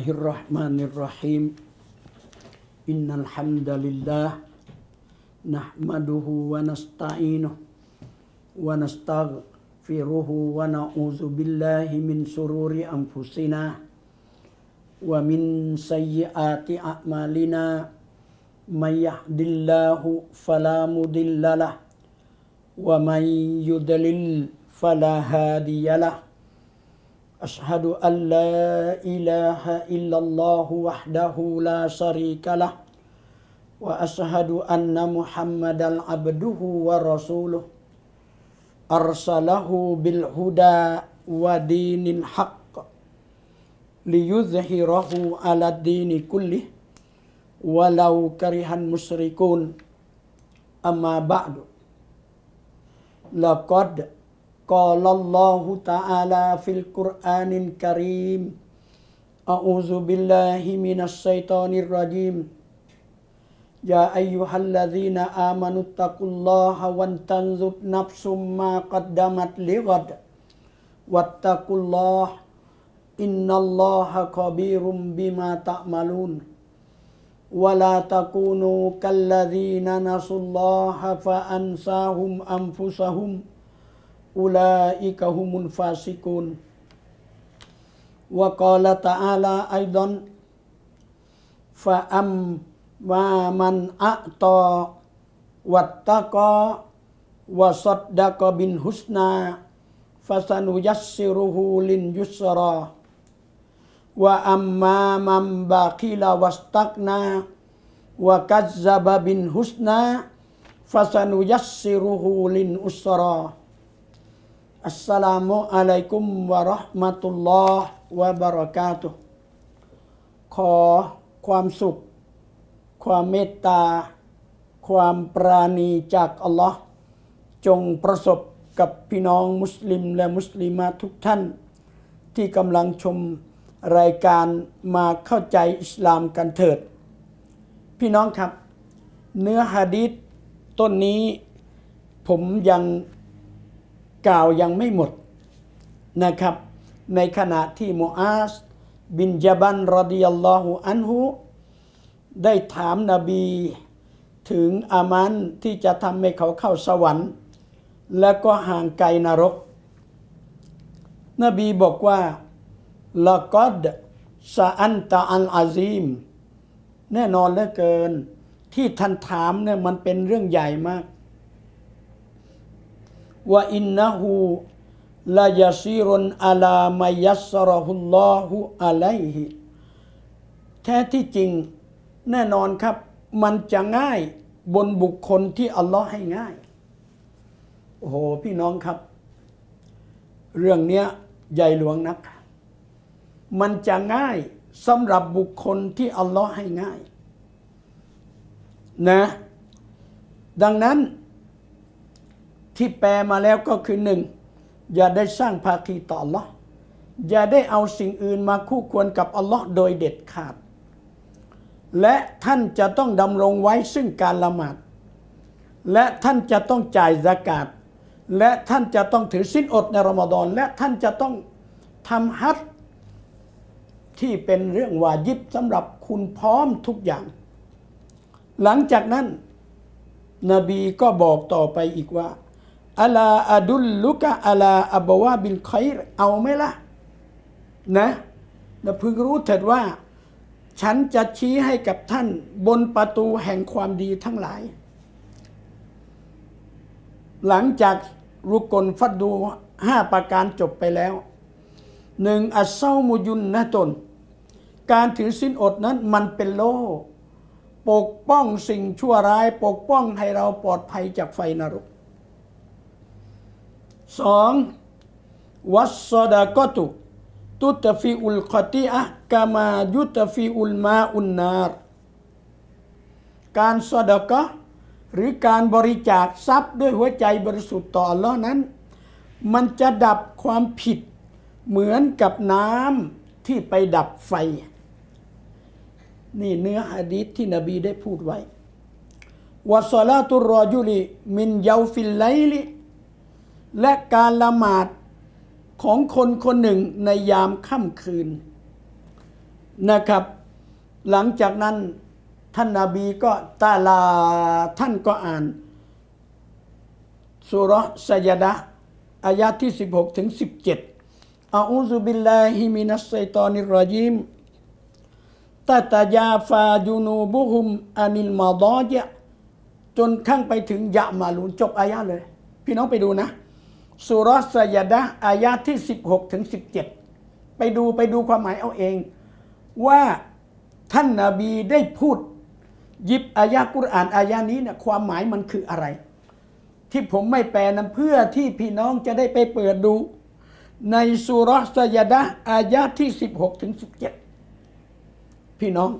Bismillahir Rahmanir Rahim. Innal hamdalillah nahmaduhu wa nasta'inuhu wa nastaghfiruhu wa na'udzu billahi min shururi anfusina wa min sayyiati a'malina. May yahdihillahu fala mudhillalah wa may yudlil fala hadiyalah. Ashhadu an la ilaha illallah wahdahu la syarika lah wa ashhadu anna Muhammadan abduhu wa rasuluh arsalahu bil huda wa dinil haqq liyuzhirahu ala dini kullih walau karihan musyrikun. Amma ba'du. Laqad qala Allahu ta'ala fil Qur'anil Karim. A'udzu billahi minasy syaithanir rajim. Ya ayyuhalladzina amanu taqullaha wa tanzur nafsum ma qaddamat lighad wattaqullaha innallaha khabirum bima ta'malun. Wa la takunu kalladzina nasullaha fa ansahum anfusahum ulaika humul fasikun. Wa qala ta'ala aidan fa man a'ta wattaqa wa saddaqa bin husna fasanuyassiruhu lin yusra wa amma man baqila wastaqna wa kazzaba bin husna fasanuyassiruhu lin usra. Assalamualaikum warahmatullahi wabarakatuh.ขอความสุขความเมตตาความปราณีจากอัลลอฮ์จงประสบกับพี่น้องมุสลิมและมุสลิมะทุกท่านที่กำลังชมรายการมาเข้าใจอิสลามกันเถิดพี่น้องครับเนื้อหะดีษต้นนี้ผมยังกล่าวยังไม่หมดนะครับในขณะที่มุอาซบินญะบัลรอฎิยัลลอฮุอันฮุได้ถามนบีถึงอามันที่จะทำให้เขาเข้าสวรรค์และก็ห่างไกลนรกนบีบอกว่าละกอดซะอันตะอัลอาซีมแน่นอนเหลือเกินที่ท่านถามเนี่ยมันเป็นเรื่องใหญ่มากว่าอินนะฮูลายาซีรุนอะลามายัสซะรอฮุลลอฮุอะลัยฮิแท้ที่จริงแน่นอนครับมันจะง่ายบนบุคคลที่อัลลอฮ์ให้ง่ายโอ้โหพี่น้องครับเรื่องเนี้ยใหญ่หลวงนักมันจะง่ายสำหรับบุคคลที่อัลลอฮ์ให้ง่ายนะดังนั้นที่แปลมาแล้วก็คือหนึ่งอย่าได้สร้างภาคีต่ออัลลอฮ์อย่าได้เอาสิ่งอื่นมาคู่ควรกับอัลลอฮ์โดยเด็ดขาดและท่านจะต้องดำรงไว้ซึ่งการละหมาดและท่านจะต้องจ่ายซะกาตและท่านจะต้องถือศีลอดในรอมฎอนและท่านจะต้องทำฮัจญ์ที่เป็นเรื่องวาญิบสำหรับคุณพร้อมทุกอย่างหลังจากนั้นนบีก็บอกต่อไปอีกว่าอะลาอะดุลลุกะอะลาอับวาบิลค็อยรเอาไหมล่ะนะพึงรู้เถิดว่าฉันจะชี้ให้กับท่านบนประตูแห่งความดีทั้งหลายหลังจากรุกลฟัดดู5ประการจบไปแล้ว1อัสเซามุยุนนะตนการถือศีลอดนั้นมันเป็นโล่ปกป้องสิ่งชั่วร้ายปกป้องให้เราปลอดภัยจากไฟนรก2วัสซอดากอตุตุตฟิอุลคอติอะกามายุตฟิอุลมาอุนนารการซอดากะห์หรือการบริจาคทรัพย์ด้วยหัวใจบริสุทธิ์ต่ออัลเลาะห์นั้นมันจะดับความผิดเหมือนกับน้ำที่ไปดับไฟนี่เนื้อหะดีษที่นบีได้พูดไว้วะศอลาตุรรอจุลิมินยาฟิลไลลิและการละหมาดของคนคนหนึ่งในยามค่ำคืนนะครับหลังจากนั้นท่านนบีก็ตาลาท่านก็อ่านซูเราะห์ซะญะดะห์อายะที่16ถึง17อะอูซุบิลลาฮิมินัชชัยฏอนิรเราะญีมตะตะยาฟาจุนูบุฮุมอานิลมาฎอญิจนข้างไปถึงยะมาลูนจบอายะเลยพี่น้องไปดูนะซูเราะห์ซะญะดะห์อายะที่16ถึง17ไปดูความหมายเอาเองว่าท่านนบีได้พูดหยิบอายะกุรอานอายะนี้เนี่ยความหมายมันคืออะไรที่ผมไม่แปลนั้นเพื่อที่พี่น้องจะได้ไปเปิดดูในซูเราะห์ซะญะดะห์อายะที่16ถึง17พี่น้อง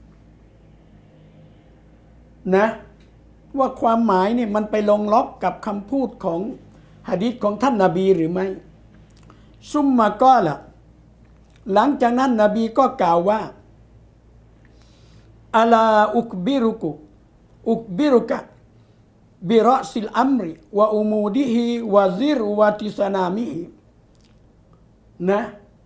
นะว่าความหมายเนี่ยมันไปลงล็อกกับคำพูดของหะดีษของท่านนบีหรือไม่ซุมมาก็ล่ะหลังจากนั้นนบีก็กล่าวว่าอะลาอุกบิรุกะบิรอซิลอัมริวะอุมูดิฮิวะซิรวะติสนามิฮินะ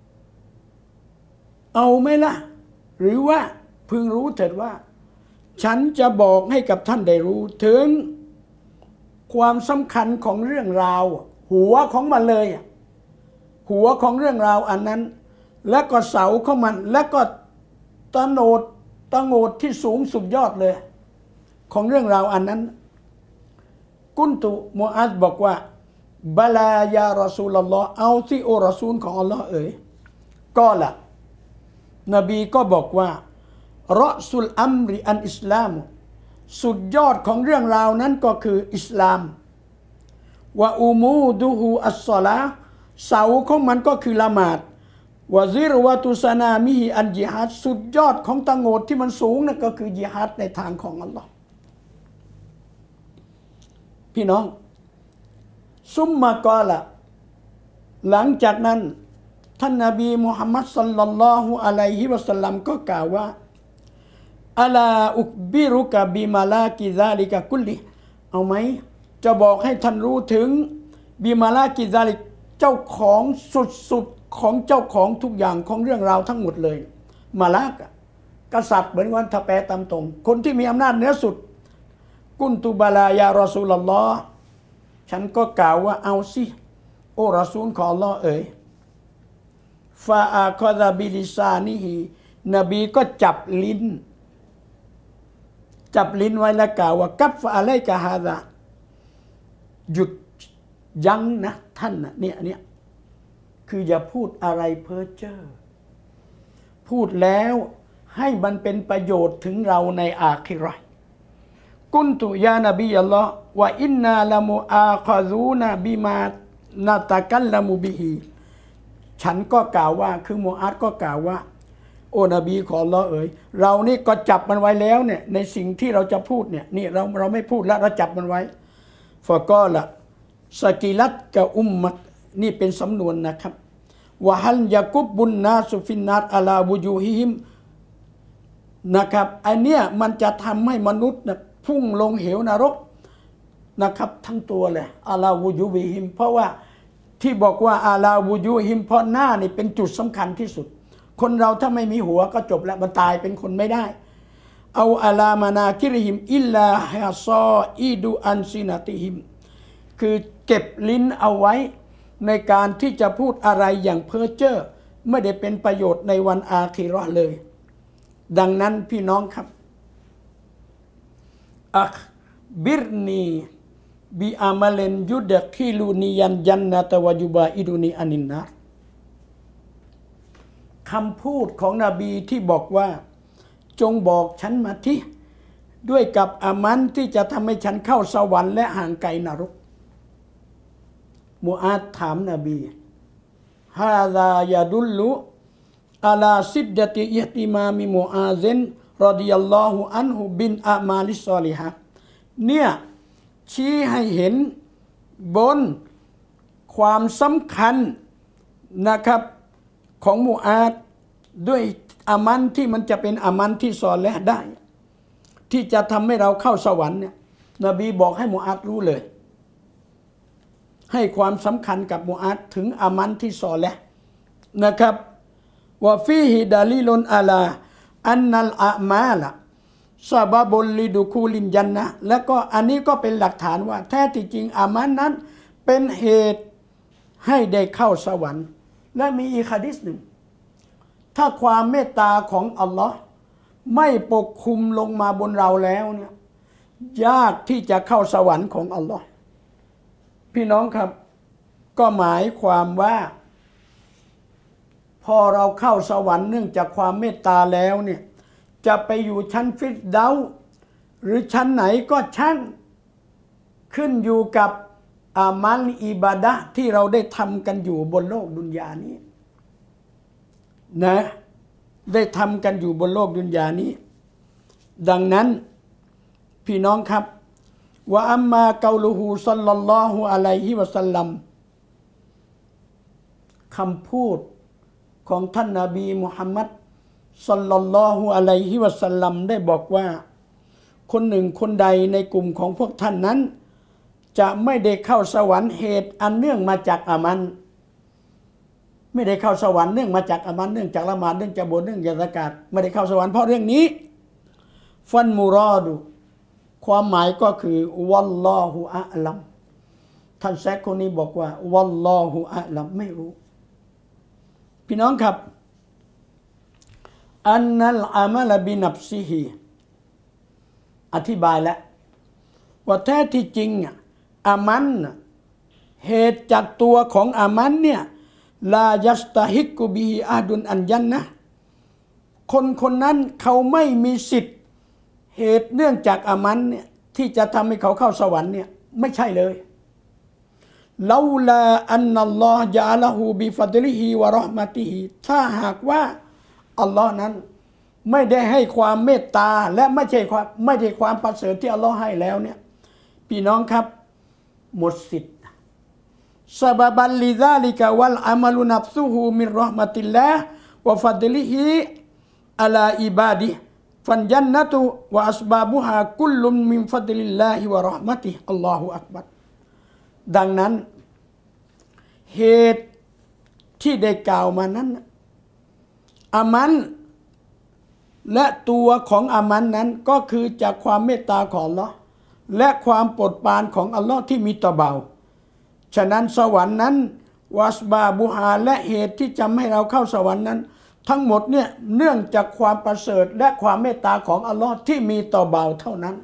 เอาไหมล่ะหรือว่าพึงรู้เถิดว่าฉันจะบอกให้กับท่านได้รู้ถึงความสำคัญของเรื่องราวหัวของมันเลยหัวของเรื่องราวอันนั้นและก็เสาของมันและก็ตะโงดที่สูงสุดยอดเลยของเรื่องราวอันนั้นกุนตุมูอัซบอกว่าบะลายารอซูลุลลอฮ์เอาสิโอรอซูลของอัลลอฮ์เอ๋ยก็ล่ะนบีก็บอกว่ารอซุลอัมริอันอิสลามสุดยอดของเรื่องราวนั้นก็คืออิสลามวะอูมูดูฮูอัสศอลาเสาของมันก็คือละหมาดวะซิรวะตุสนามิฮิอันญิฮัดสุดยอดของตะโงดที่มันสูงนั่นก็คือญิฮัดในทางของอัลลอฮ์พี่น้องซุมมากอละหลังจากนั้นท่านนบีมุฮัมมัดศ็อลลัลลอฮุอะลัยฮิวะซัลลัมก็กล่าวว่าอะลาอุกบิรุกะบิมาลากิซาลิกะกุลลิเอาไหมจะบอกให้ท่านรู้ถึงบิมาลากิซาลิกเจ้าของสุดของเจ้าของทุกอย่างของเรื่องราวทั้งหมดเลยมาลากกษัตริย์เหมือนวันถ้าแปลตามตรงคนที่มีอำนาจเหนือสุดกุนตุบาลายารอซูลุลลอฮ์ฉันก็กล่าวว่าเอาสิโอ้รอซูลของอัลลอฮ์เอ๋ยฟาอาคอซาบิลิซานิฮินบีก็จับลิ้นไว้แล้วกล่าวว่ากัฟฟะอะลัยกะฮาซาหยุดยั้งนะท่านนะเนี่ยคืออย่าพูดอะไรเพ้อเจ้อพูดแล้วให้มันเป็นประโยชน์ถึงเราในอาคิเราะห์กุนตุยานบีอัลลอฮ์วะอินนาละมุอาคอซูนะบิมานาตะกัลละมุบิฮิฉันก็กล่าวว่าคือมูอัดก็กล่าวว่าโอ้นบีของอัลลอฮ์เอ๋ยเรานี่ก็จับมันไว้แล้วเนี่ยในสิ่งที่เราจะพูดเนี่ยนี่เราไม่พูดแล้วเราจับมันไว้ฟะกอละสกิลัตกะอุมมัตนี่เป็นสำนวนนะครับวะฮัลยะกุบบุนนาสุฟินนัตอะลาวุจูฮิฮิมนะครับอันเนี้ยมันจะทำให้มนุษย์นะพุ่งลงเหวนรกนะครับทั้งตัวเลยอะลาวุจูบิฮิมเพราะว่าที่บอกว่าอะลาวุจูฮิมเพราะหน้านี่เป็นจุดสำคัญที่สุดคนเราถ้าไม่มีหัวก็จบแล้วมันตายเป็นคนไม่ได้เอาอะลามานาคิริฮิมอิลลาฮะซออีดูอันซินาติฮิมคือเก็บลิ้นเอาไว้ในการที่จะพูดอะไรอย่างเพ้อเจ้อไม่ได้เป็นประโยชน์ในวันอาคิเราะห์เลยดังนั้นพี่น้องครับอักบิรนีบิอามัลนยุดะคิลูนียันจันนะตะวะยุบาอิดุนีอานินนาคำพูดของนบีที่บอกว่าจงบอกฉันมาที่ด้วยกับอามันที่จะทำให้ฉันเข้าสวรรค์และห่างไกลนรกมูอาดถามนบีฮาซายาดุลลุอาลาซิดดะติอิติมามิมูอาซินรอฎิยัลลอฮุอันฮุบินอามาลิศอลิฮะเนี่ยชี้ให้เห็นบนความสำคัญนะครับของมูอาดด้วยอามันที่มันจะเป็นอามันที่ซอลิฮ์ได้ที่จะทำให้เราเข้าสวรรค์เนี่ยนบีบอกให้มูอาดรู้เลยให้ความสำคัญกับมูอาดถึงอามันที่ซอลิฮ์นะครับวะฟีฮิดาลิลุนอะลาอันนัลอามาละซะบะบุลลิดุคูลินญันนะห์แล้วก็อันนี้ก็เป็นหลักฐานว่าแท้ที่จริงอามันนั้นเป็นเหตุให้ได้เข้าสวรรค์และมีอีกหะดีษหนึ่งถ้าความเมตตาของอัลลอฮ์ไม่ปกคลุมลงมาบนเราแล้วเนี่ยยากที่จะเข้าสวรรค์ของอัลลอฮ์พี่น้องครับก็หมายความว่าพอเราเข้าสวรรค์เนื่องจากความเมตตาแล้วเนี่ยจะไปอยู่ชั้นฟิรเดาส์หรือชั้นไหนก็ช่างขึ้นอยู่กับอามัลอิบาดะห์ที่เราได้ทำกันอยู่บนโลกดุนยานี้นะได้ทำกันอยู่บนโลกดุนยานี้ดังนั้นพี่น้องครับว่าอัมมาเกาลูฮูซัลลัลลอฮุอะลัยฮิวะซัลลัมคำพูดของท่านนบีมุฮัมมัดซัลลัลลอฮุอะลัยฮิวะซัลลัมได้บอกว่าคนหนึ่งคนใดในกลุ่มของพวกท่านนั้นจะไม่ได้เข้าสวรรค์เหตุอันเนื่องมาจากอามันไม่ได้เข้าสวรรค์เนื่องมาจากอามันเนื่องจากละหมาดเนื่องจากบวชเนื่องจากซะกาตไม่ได้เข้าสวรรค์เพราะเรื่องนี้ฟันมูรอดูความหมายก็คือวัลลอฮุอะลัมท่านแซกคนนี้บอกว่าวัลลอฮุอะลัมไม่รู้พี่น้องครับอันนัลอามัลบินับซิฮีอธิบายแล้วว่าแท้ที่จริงอามันเหตุจากตัวของอามันเนี่ยลายัสตะฮิกุบิฮิอาดุนอันยันนะคนคนนั้นเขาไม่มีสิทธิ์เหตุเนื่องจากอามันเนี่ยที่จะทำให้เขาเข้าสวรรค์เนี่ยไม่ใช่เลยลาลาอันนัลลอฮฺญะอะละฮูบิฟัดลิฮิวะเราะห์มะติฮิถ้าหากว่าอัลลอฮ์นั้นไม่ได้ให้ความเมตตาและไม่ใช่ความประเสริฐที่อัลลอฮ์ให้แล้วเนี่ยพี่น้องครับหมดสิทธิ์ซะบะบัลลิซาลิกะวัลอามัลุนัฟซุฮูมิรเราะห์มะติลลาห์วะฟัดลิฮิอะลาอิบาดิฟันญันนะตุวะอัสบาบุฮากุลลุมมินฟัดลิลลาฮิวะเราะห์มะติฮิอัลลอฮุอักบัรดังนั้นเหตุที่ได้กล่าวมานั้นอามันและตัวของอามันนั้นก็คือจากความเมตตาของอัลเลาะห์และความโปรดปรานของอัลเลาะห์ที่มีต่อบ่าวฉะนั้นสวรรค์นั้นวัสบาบุฮาและเหตุที่จะให้เราเข้าสวรรค์นั้นทั้งหมดเนี่ยเนื่องจากความประเสริฐและความเมตตาของอัลเลาะห์ที่มีต่อบ่าวเท่านั้น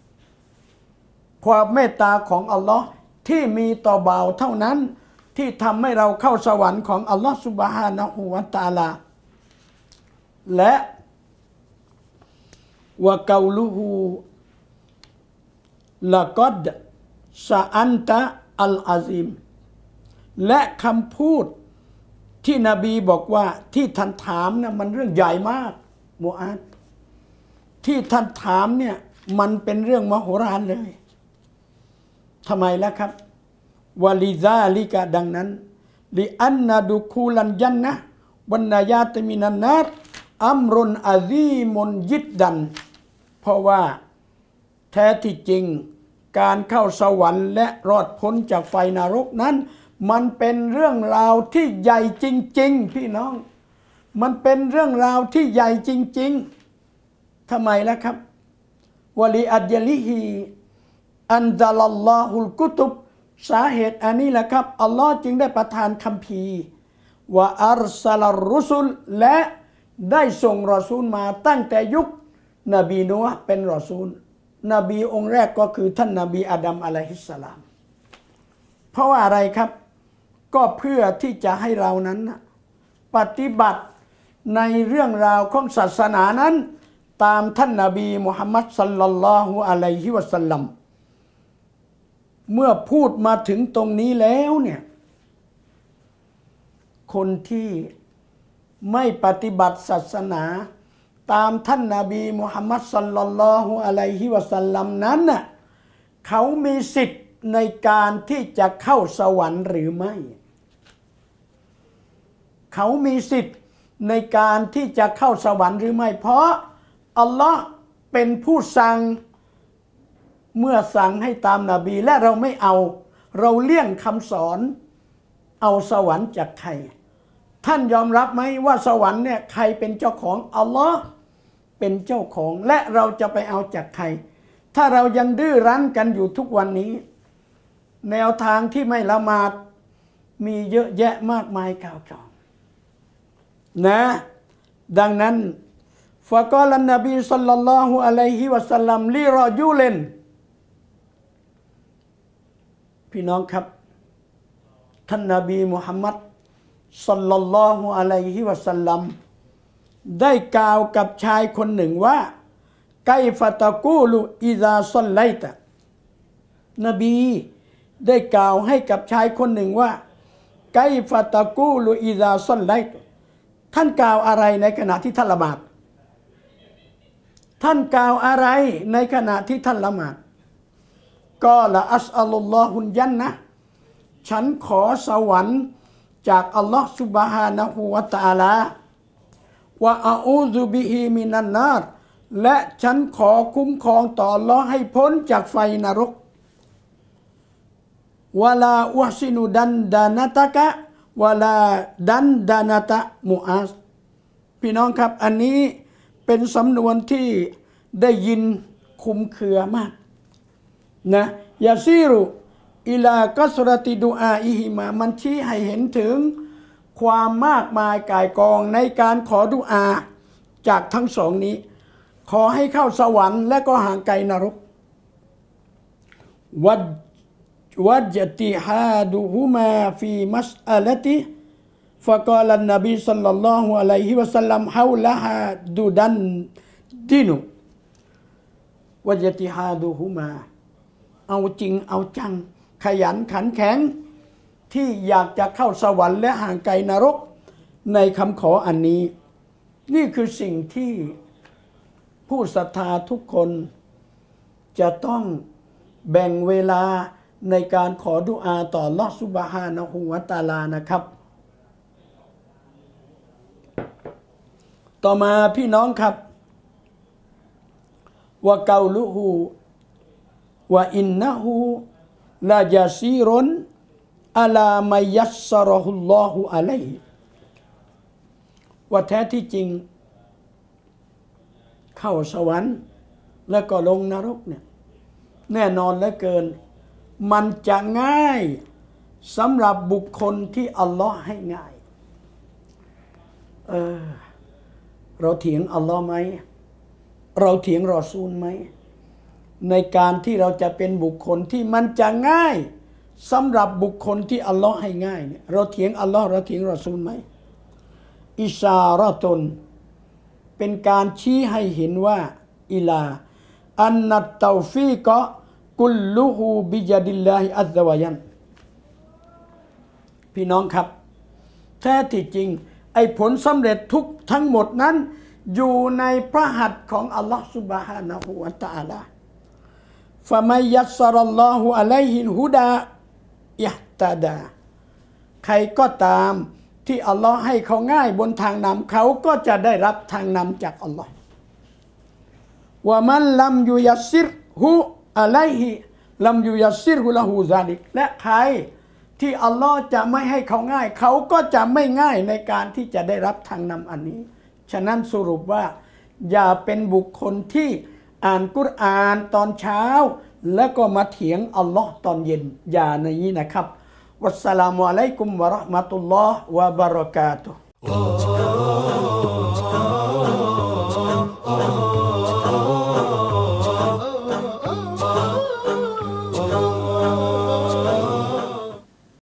ความเมตตาของอัลเลาะห์ที่มีต่อบ่าวเท่านั้นที่ทำให้เราเข้าสวรรค์ของอัลลอฮฺซุบฮานะฮูวะตะอาลาและวะกอลูฮูละกัดซะอันตะอัลอาซิมและคำพูดที่นบีบอกว่าที่ท่านถามนะมันเรื่องใหญ่มากมูอาดที่ท่านถามเนี่ยมันเป็นเรื่องมโหฬารเลยทำไมล่ะครับวะลิซาลิกะดังนั้นลิอันนะดุคูลันญันนะวันนายาตมินันนาร์อัมรุนอะซีมุนยิดดันเพราะว่าแท้ที่จริงการเข้าสวรรค์และรอดพ้นจากไฟนรกนั้นมันเป็นเรื่องราวที่ใหญ่จริงๆพี่น้องมันเป็นเรื่องราวที่ใหญ่จริงๆทำไมล่ะครับวะลิอัจลิฮีอันซะลัลลอฮุลกุตุบสาเหตุอันนี้แหละครับอัลลอฮ์จึงได้ประทานคัมภีร์ว่าอัรซาลรุสุลและได้ส่งรอซูลมาตั้งแต่ยุคนบีนูฮ์เป็นรอซูลนบีองค์แรกก็คือท่านนบีอาดัมอะลัยฮิสสลามเพราะว่าอะไรครับก็เพื่อที่จะให้เรานั้นปฏิบัติในเรื่องราวของศาสนานั้นตามท่านนบีมุฮัมมัดศ็อลลัลลอฮุอะลัยฮิวะซัลลัมเมื่อพูดมาถึงตรงนี้แล้วเนี่ยคนที่ไม่ปฏิบัติศาสนาตามท่านนบีมุฮัมมัดศ็อลลัลลอฮุอะลัยฮิวะซัลลัมนั้นน่ะเขามีสิทธิ์ในการที่จะเข้าสวรรค์หรือไม่เขามีสิทธิ์ในการที่จะเข้าสวรรค์หรือไม่เพราะอัลลอฮ์เป็นผู้สั่งเมื่อสั่งให้ตามนบีและเราไม่เอาเราเลี่ยงคำสอนเอาสวรรค์จากใครท่านยอมรับไหมว่าสวรรค์เนี่ยใครเป็นเจ้าของอัลลอฮ์เป็นเจ้าของและเราจะไปเอาจากใครถ้าเรายังดื้อรั้นกันอยู่ทุกวันนี้แนวทางที่ไม่ละหมาดมีเยอะแยะมากมายกล่าวกล่าวนะดังนั้นฟะกอลันนบีศ็อลลัลลอฮุอะลัยฮิวะซัลลัมลิรอญูลินพี่น้องครับท่านนบีมุฮัมมัดศ็อลลัลลอฮุอะลัยฮิวะซัลลัมได้กล่าวกับชายคนหนึ่งว่าไกฟะตะกูลุอิซาศ็อลไลตะนบีได้กล่าวให้กับชายคนหนึ่งว่าไกฟะตะกูลุอิซาศ็อลไลตะท่านกล่าวอะไรในขณะที่ท่านละหมาดท่านกล่าวอะไรในขณะที่ท่านละหมาดก็ละอัสอัลลอฮุนยันนะฉันขอสวรรค์จากอัลลอฮฺซุบฮานะฮูวะตะอาลาวะอาอูซุบิฮิมินันนารและฉันขอคุ้มครองต่ออัลลอฮ์ให้พ้นจากไฟนรกวะลาอุฮซินุดันดานะตะกะวะลาดันดานะตะมุอาสพี่น้องครับอันนี้เป็นสำนวนที่ได้ยินคุมเครือมากนะยาซีรุอิลากัสรติดุอาอิฮิมามันชี้ให้เห็นถึงความมากมายก่ายกองในการขอดุอาจากทั้งสองนี้ขอให้เข้าสวรรค์และก็ห่างไกลนรกวัจติฮาดุฮุมาฟีมัสอะลติฟะกอลันนบีศ็อลลัลลอฮุอะลัยฮิวะซัลลัมฮาวละฮาดุดันดินุวัจติฮาดุฮุมาเอาจริงเอาจังขยันขันแข็งที่อยากจะเข้าสวรรค์และห่างไกลนรกในคำขออันนี้นี่คือสิ่งที่ผู้ศรัทธาทุกคนจะต้องแบ่งเวลาในการขอดุอาต่ออัลเลาะห์ซุบฮานะฮูวะตะอาลานะครับต่อมาพี่น้องครับวะกาลุฮูวะอินนะฮูลายาซีรุนอะลามัยยัสซะรอฮุลลอฮุอะลัยฮิว่าแท้ที่จริงเข้าสวรรค์แล้วก็ลงนรกเนี่ยแน่นอนเหลือเกินมันจะง่ายสำหรับบุคคลที่อัลลอฮ์ให้ง่ายเราเถียงอัลลอฮ์ไหมเราเถียงรอซูลไหมในการที่เราจะเป็นบุคคลที่มันจะง่ายสำหรับบุคคลที่อัลลอฮ์ให้ง่ายเนี่ยเราเถียงอัลลอฮ์เราเถียงรอซูลไหมอิชาเราะตุนเป็นการชี้ให้เห็นว่าอิลาอันนัตตอฟีกะกุลลุฮูบิยะดิลลาฮิอัซซะวะญัลพี่น้องครับแท้ที่จริงไอ้ผลสำเร็จทุกทั้งหมดนั้นอยู่ในพระหัตถ์ของอัลลอฮ์ซุบฮานะฮูวะตะอาลาฟะมัยยัสซะรัลลอฮุอะลัยฮิลฮุดาอิฮตะดาใครก็ตามที่อัลลอฮ์ให้เขาง่ายบนทางนำเขาก็จะได้รับทางนำจากอัลลอฮ์วะมันลัมยุยัสซิรฮุอะลัยฮิลัมยุยัสซิรฮุละฮูซาลิกและใครที่อัลลอฮ์จะไม่ให้เขาง่ายเขาก็จะไม่ง่ายในการที่จะได้รับทางนำอันนี้ฉะนั้นสรุปว่าอย่าเป็นบุคคลที่อ่านกุรอานตอนเช้าแล้วก็มาเถียงอัลลอฮ์ตอนเย็นอย่าในนี้นะครับวัสสลามุอะลัยกุมวะเราะห์มะตุลลอฮ์วะบะเราะกาตุฮ์